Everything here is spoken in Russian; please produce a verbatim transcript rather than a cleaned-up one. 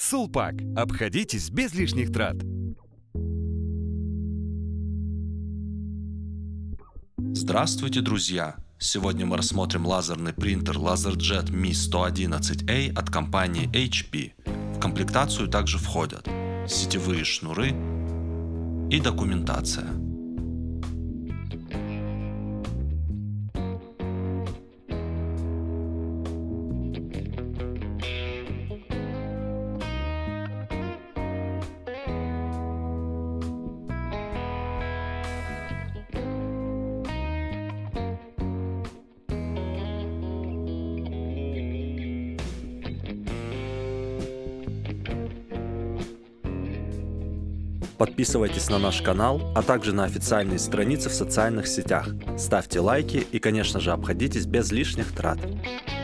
Сулпак. Обходитесь без лишних трат. Здравствуйте, друзья! Сегодня мы рассмотрим лазерный принтер LaserJet эм и сто одиннадцать эй от компании эйч пи. В комплектацию также входят сетевые шнуры и документация. Подписывайтесь на наш канал, а также на официальные страницы в социальных сетях. Ставьте лайки и, конечно же, обходитесь без лишних трат.